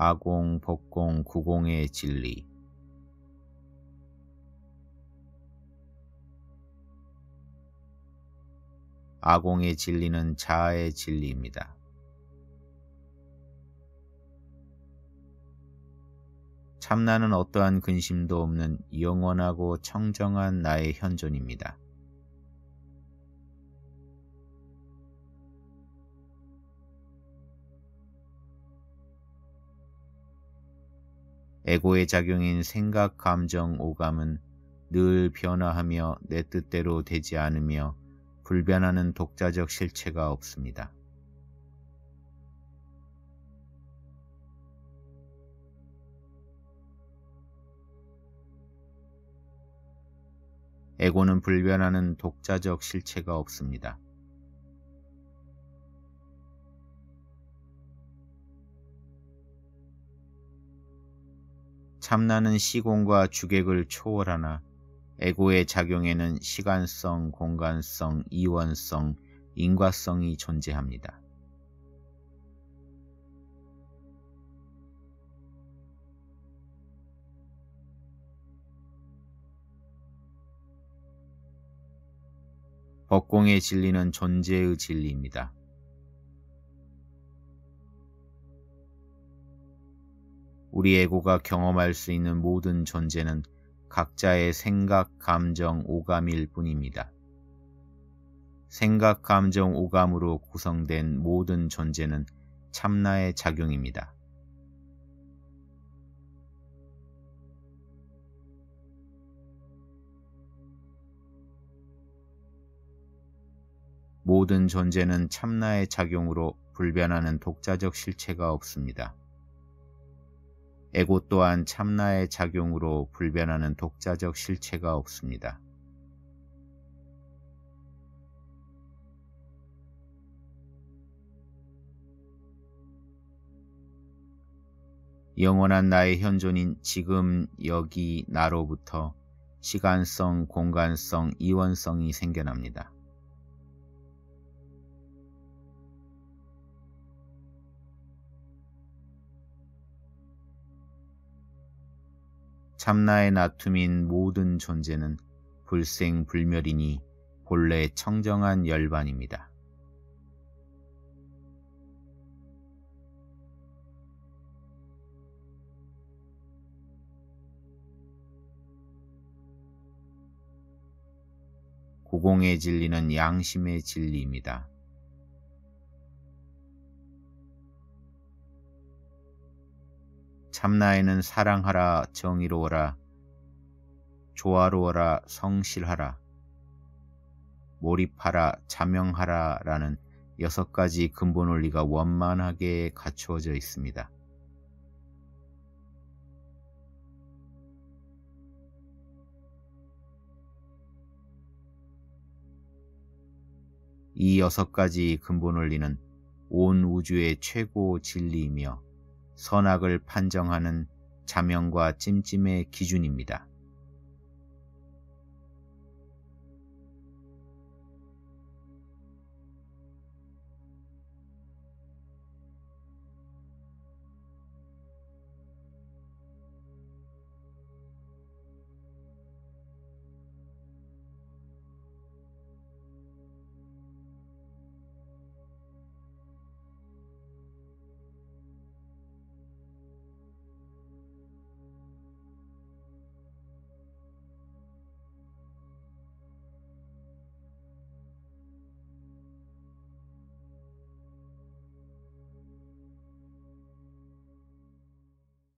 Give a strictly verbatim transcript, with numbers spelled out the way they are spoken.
아공, 법공, 구공의 진리. 아공의 진리는 자아의 진리입니다. 참나는 어떠한 근심도 없는 영원하고 청정한 나의 현존입니다. 에고의 작용인 생각, 감정, 오감은 늘 변화하며 내 뜻대로 되지 않으며 불변하는 독자적 실체가 없습니다. 에고는 불변하는 독자적 실체가 없습니다. 참나는 시공과 주객을 초월하나 에고의 작용에는 시간성, 공간성, 이원성, 인과성이 존재합니다. 법공의 진리는 존재의 진리입니다. 우리 에고가 경험할 수 있는 모든 존재는 각자의 생각, 감정, 오감일 뿐입니다. 생각, 감정, 오감으로 구성된 모든 존재는 참나의 작용입니다. 모든 존재는 참나의 작용으로 불변하는 독자적 실체가 없습니다. 에고 또한 참나의 작용으로 불변하는 독자적 실체가 없습니다. 영원한 나의 현존인 지금 여기 나로부터 시간성, 공간성, 이원성이 생겨납니다. 참나의 나툼인 모든 존재는 불생불멸이니 본래 청정한 열반입니다. 구공의 진리는 양심의 진리입니다. 참나에는 사랑하라, 정의로워라, 조화로워라, 성실하라, 몰입하라, 자명하라 라는 여섯 가지 근본 원리가 원만하게 갖추어져 있습니다. 이 여섯 가지 근본 원리는 온 우주의 최고 진리이며 선악을 판정하는 자명과 찜찜의 기준입니다.